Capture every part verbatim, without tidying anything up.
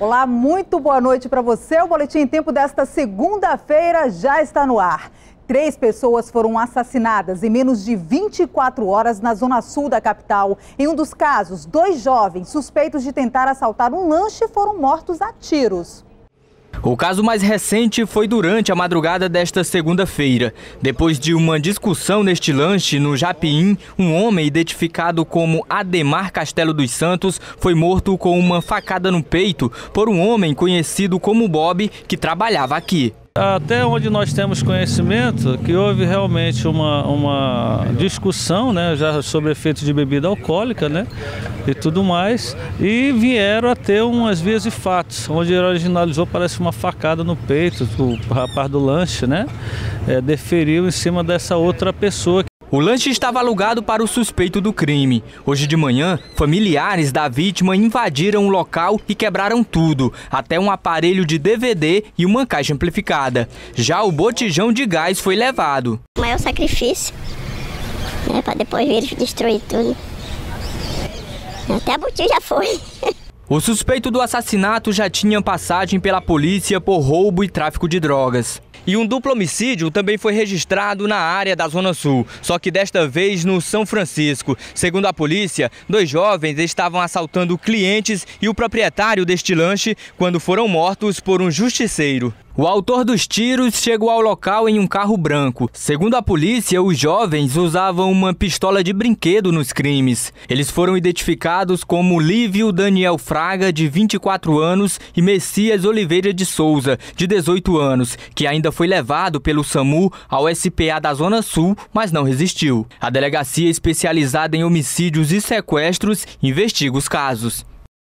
Olá, muito boa noite para você. O Boletim em Tempo desta segunda-feira já está no ar. Três pessoas foram assassinadas em menos de vinte e quatro horas na zona sul da capital. Em um dos casos, dois jovens suspeitos de tentar assaltar um lanche foram mortos a tiros. O caso mais recente foi durante a madrugada desta segunda-feira. Depois de uma discussão neste lanche no Japim, um homem identificado como Ademar Castelo dos Santos foi morto com uma facada no peito por um homem conhecido como Bob, que trabalhava aqui. Até onde nós temos conhecimento que houve realmente uma, uma discussão, né, já sobre efeitos de bebida alcoólica, né, e tudo mais, e vieram a ter umas vias de fatos, onde ele originalizou, parece uma facada no peito, o rapaz do lanche, né, é, deferiu em cima dessa outra pessoa. O lanche estava alugado para o suspeito do crime. Hoje de manhã, familiares da vítima invadiram o local e quebraram tudo, até um aparelho de D V D e uma caixa amplificada. Já o botijão de gás foi levado. O maior sacrifício, né, para depois vir destruir tudo. Até a botija foi. O suspeito do assassinato já tinha passagem pela polícia por roubo e tráfico de drogas. E um duplo homicídio também foi registrado na área da Zona Sul, só que desta vez no São Francisco. Segundo a polícia, dois jovens estavam assaltando clientes e o proprietário deste lanche quando foram mortos por um justiceiro. O autor dos tiros chegou ao local em um carro branco. Segundo a polícia, os jovens usavam uma pistola de brinquedo nos crimes. Eles foram identificados como Lívio Daniel Fraga, de vinte e quatro anos, e Messias Oliveira de Souza, de dezoito anos, que ainda foi levado pelo SAMU ao S P A da Zona Sul, mas não resistiu. A delegacia especializada em homicídios e sequestros investiga os casos.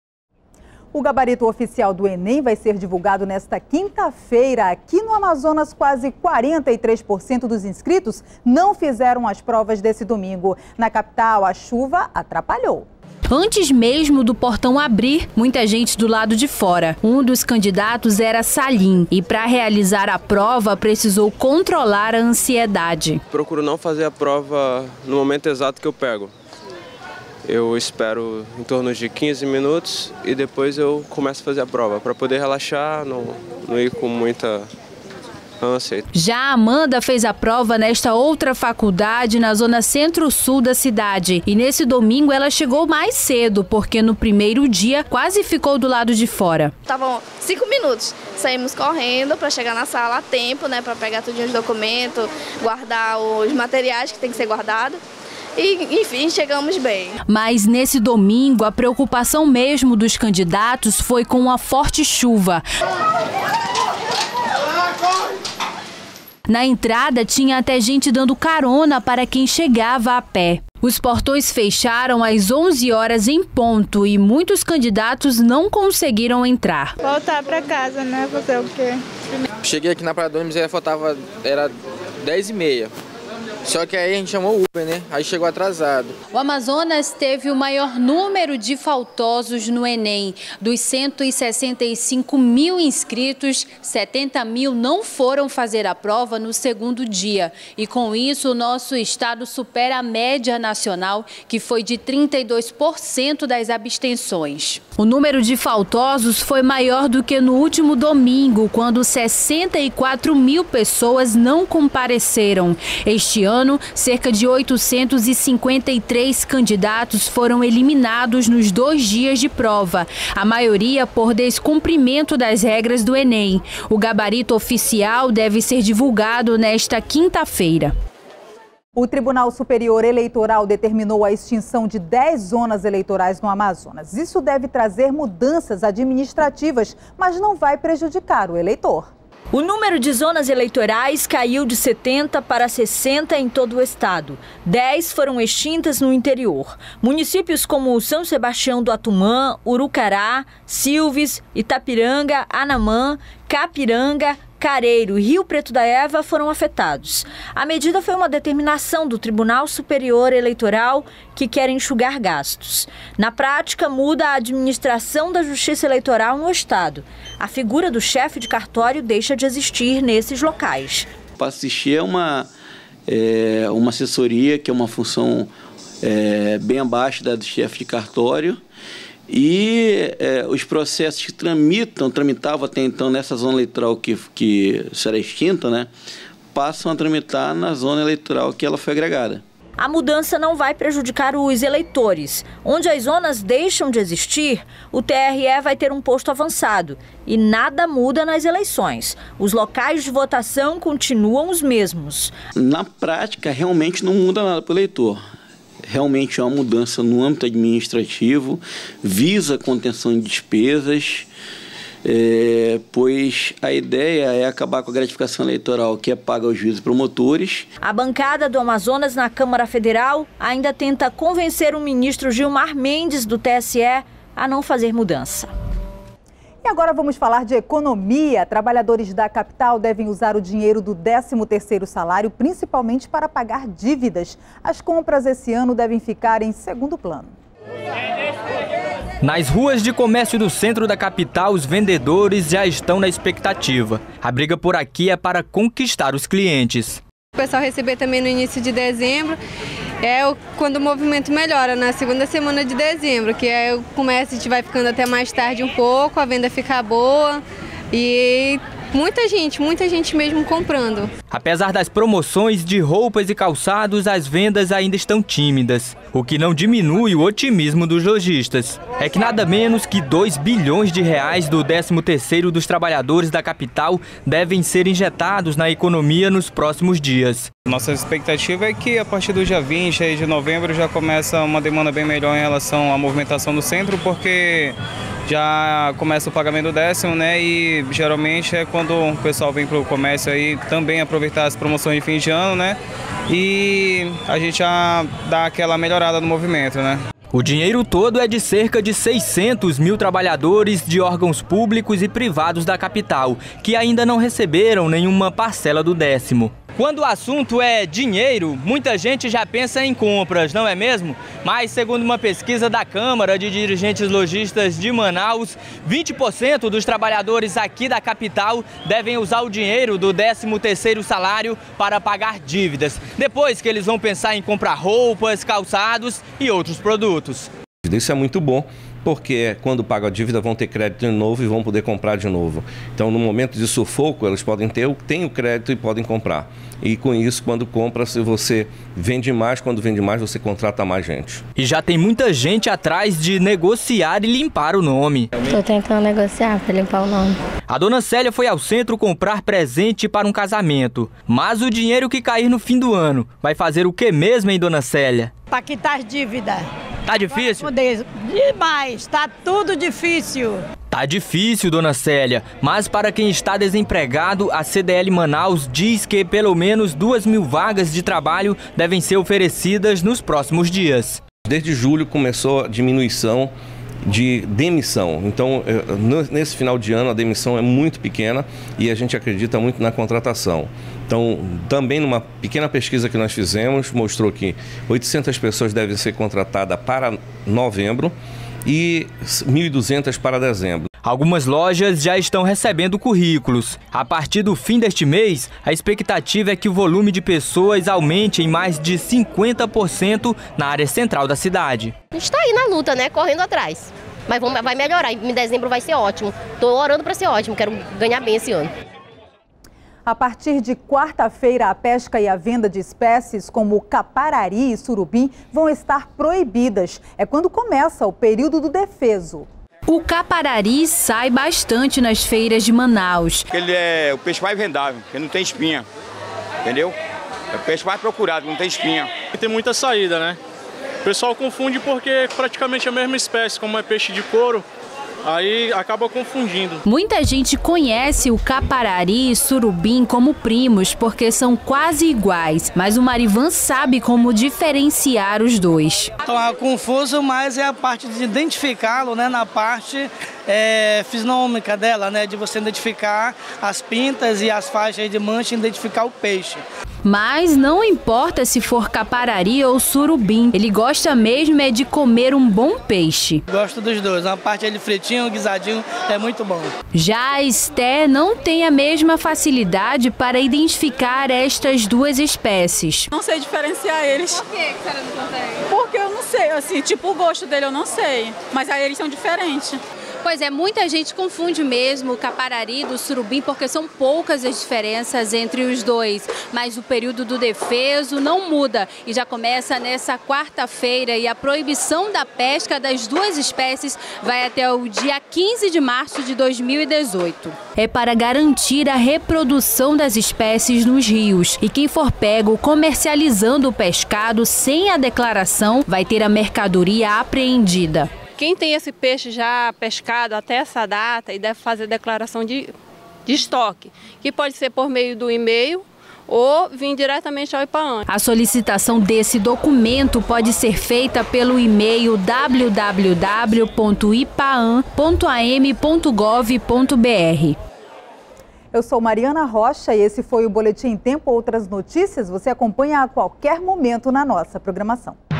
O gabarito oficial do Enem vai ser divulgado nesta quinta-feira. Aqui no Amazonas, quase quarenta e três por cento dos inscritos não fizeram as provas desse domingo. Na capital, a chuva atrapalhou. Antes mesmo do portão abrir, muita gente do lado de fora. Um dos candidatos era Salim e para realizar a prova precisou controlar a ansiedade. Procuro não fazer a prova no momento exato que eu pego. Eu espero em torno de quinze minutos e depois eu começo a fazer a prova, para poder relaxar, não, não ir com muita ânsia. Já a Amanda fez a prova nesta outra faculdade na zona centro-sul da cidade. E nesse domingo ela chegou mais cedo, porque no primeiro dia quase ficou do lado de fora. Estavam cinco minutos. Saímos correndo para chegar na sala a tempo, né, para pegar todos os documentos, guardar os materiais que tem que ser guardado. E, enfim, chegamos bem. Mas nesse domingo, a preocupação mesmo dos candidatos foi com a forte chuva. Na entrada, tinha até gente dando carona para quem chegava a pé. Os portões fecharam às onze horas em ponto e muitos candidatos não conseguiram entrar. Voltar para casa, né? Fazer o quê? Cheguei aqui na Praia do Ônibus e faltava, era dez e meia. Só que aí a gente chamou o Uber, né? Aí chegou atrasado. O Amazonas teve o maior número de faltosos no Enem. Dos cento e sessenta e cinco mil inscritos, setenta mil não foram fazer a prova no segundo dia. E com isso, o nosso estado supera a média nacional, que foi de trinta e dois por cento das abstenções. O número de faltosos foi maior do que no último domingo, quando sessenta e quatro mil pessoas não compareceram. Este ano, ano, cerca de oitocentos e cinquenta e três candidatos foram eliminados nos dois dias de prova, a maioria por descumprimento das regras do Enem. O gabarito oficial deve ser divulgado nesta quinta-feira. O Tribunal Superior Eleitoral determinou a extinção de dez zonas eleitorais no Amazonas. Isso deve trazer mudanças administrativas, mas não vai prejudicar o eleitor. O número de zonas eleitorais caiu de setenta para sessenta em todo o estado. dez foram extintas no interior. Municípios como São Sebastião do Atumã, Urucará, Silves, Itapiranga, Anamã, Capiranga, Careiro e Rio Preto da Eva foram afetados. A medida foi uma determinação do Tribunal Superior Eleitoral que quer enxugar gastos. Na prática, muda a administração da Justiça Eleitoral no estado. A figura do chefe de cartório deixa de existir nesses locais. Para assistir é uma, é, uma assessoria, que é uma função é, bem abaixo da do chefe de cartório, E é, os processos que tramitam, tramitavam até então nessa zona eleitoral que, que será extinta, né, passam a tramitar na zona eleitoral que ela foi agregada. A mudança não vai prejudicar os eleitores. Onde as zonas deixam de existir, o T R E vai ter um posto avançado. E nada muda nas eleições. Os locais de votação continuam os mesmos. Na prática, realmente não muda nada para o eleitor. Realmente é uma mudança no âmbito administrativo, visa a contenção de despesas, é, pois a ideia é acabar com a gratificação eleitoral que é paga aos juízes e promotores. A bancada do Amazonas na Câmara Federal ainda tenta convencer o ministro Gilmar Mendes do T S E a não fazer mudança. E agora vamos falar de economia. Trabalhadores da capital devem usar o dinheiro do décimo terceiro salário, principalmente para pagar dívidas. As compras esse ano devem ficar em segundo plano. Nas ruas de comércio do centro da capital, os vendedores já estão na expectativa. A briga por aqui é para conquistar os clientes. O pessoal receber também no início de dezembro, é quando o movimento melhora, na segunda semana de dezembro, que é o comércio, a gente vai ficando até mais tarde um pouco, a venda fica boa e muita gente, muita gente mesmo comprando. Apesar das promoções de roupas e calçados, as vendas ainda estão tímidas, o que não diminui o otimismo dos lojistas. É que nada menos que dois bilhões de reais do décimo terceiro dos trabalhadores da capital devem ser injetados na economia nos próximos dias. Nossa expectativa é que a partir do dia vinte aí de novembro já começa uma demanda bem melhor em relação à movimentação do centro, porque já começa o pagamento do décimo, né? E geralmente é quando o pessoal vem para o comércio aí também aproveitar as promoções de fim de ano, né? E a gente já dá aquela melhorada no movimento, né? O dinheiro todo é de cerca de seiscentos mil trabalhadores de órgãos públicos e privados da capital, que ainda não receberam nenhuma parcela do décimo. Quando o assunto é dinheiro, muita gente já pensa em compras, não é mesmo? Mas, segundo uma pesquisa da Câmara de Dirigentes Lojistas de Manaus, vinte por cento dos trabalhadores aqui da capital devem usar o dinheiro do décimo terceiro salário para pagar dívidas. Depois que eles vão pensar em comprar roupas, calçados e outros produtos. Isso é muito bom, porque quando pagam a dívida vão ter crédito de novo e vão poder comprar de novo. Então, no momento de sufoco, eles podem ter, têm o crédito e podem comprar. E com isso, quando compra, se você vende mais, quando vende mais, você contrata mais gente. E já tem muita gente atrás de negociar e limpar o nome. Estou tentando negociar para limpar o nome. A dona Célia foi ao centro comprar presente para um casamento. Mas o dinheiro que cair no fim do ano vai fazer o que mesmo, hein, dona Célia? Para quitar as dívidas. Tá difícil? Demais, tá tudo difícil. Tá difícil, dona Célia, mas para quem está desempregado, a C D L Manaus diz que pelo menos duas mil vagas de trabalho devem ser oferecidas nos próximos dias. Desde julho começou a diminuição de demissão, então nesse final de ano a demissão é muito pequena e a gente acredita muito na contratação. Então, também numa pequena pesquisa que nós fizemos, mostrou que oitocentas pessoas devem ser contratadas para novembro e mil e duzentas para dezembro. Algumas lojas já estão recebendo currículos. A partir do fim deste mês, a expectativa é que o volume de pessoas aumente em mais de cinquenta por cento na área central da cidade. A gente está aí na luta, né? Correndo atrás. Mas vai melhorar. Em dezembro vai ser ótimo. Estou orando para ser ótimo. Quero ganhar bem esse ano. A partir de quarta-feira, a pesca e a venda de espécies como caparari e surubim vão estar proibidas. É quando começa o período do defeso. O caparari sai bastante nas feiras de Manaus. Ele é o peixe mais vendável, porque não tem espinha, entendeu? É o peixe mais procurado, não tem espinha. Tem muita saída, né? O pessoal confunde porque é praticamente a mesma espécie, como é peixe de couro. Aí acaba confundindo. Muita gente conhece o caparari e surubim como primos porque são quase iguais, mas o Marivan sabe como diferenciar os dois. Então é confuso, mas é a parte de identificá-lo, né, na parte é, fisnômica dela, né? De você identificar as pintas e as faixas de mancha e identificar o peixe. Mas não importa se for caparari ou surubim, ele gosta mesmo é de comer um bom peixe. Gosto dos dois, uma parte ele fritinho, guisadinho, é muito bom. Já a Esté não tem a mesma facilidade para identificar estas duas espécies. Não sei diferenciar eles. Por que que você não consegue? Porque eu não sei, assim, tipo o gosto dele eu não sei, mas aí eles são diferentes. Pois é, muita gente confunde mesmo o caparari do surubim porque são poucas as diferenças entre os dois. Mas o período do defeso não muda e já começa nessa quarta-feira e a proibição da pesca das duas espécies vai até o dia quinze de março de dois mil e dezoito. É para garantir a reprodução das espécies nos rios e quem for pego comercializando o pescado sem a declaração vai ter a mercadoria apreendida. Quem tem esse peixe já pescado até essa data e deve fazer declaração de, de estoque, que pode ser por meio do e-mail ou vir diretamente ao IPAAN. A solicitação desse documento pode ser feita pelo e-mail w w w ponto ipaan ponto a m ponto gov ponto b r. Eu sou Mariana Rocha e esse foi o Boletim em Tempo. Outras notícias você acompanha a qualquer momento na nossa programação.